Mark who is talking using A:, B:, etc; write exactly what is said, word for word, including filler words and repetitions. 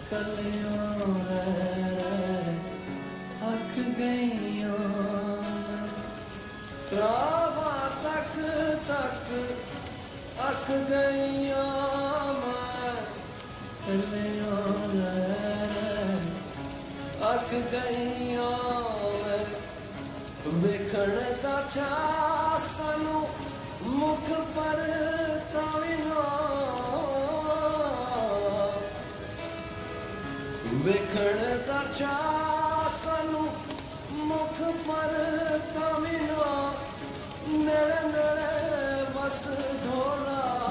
A: कलियों रह रह अक गईयों रावा तक तक अक गईयों मैं कलियों रह रह अक गईयों मैं वेखण दा चा सानू मुख पर ताविनो वेखण दा चा सानू मुख पर ताविनो नेड़े नेड़े बस ढोला